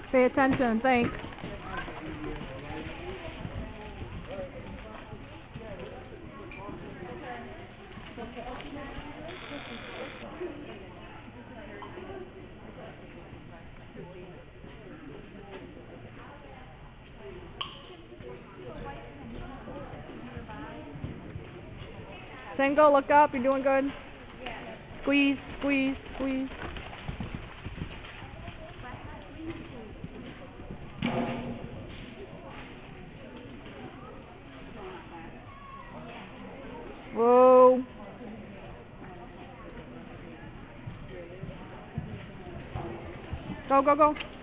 Pay attention, think. Single, look up, you're doing good. Squeeze, squeeze, squeeze. Whoa. Go, go, go.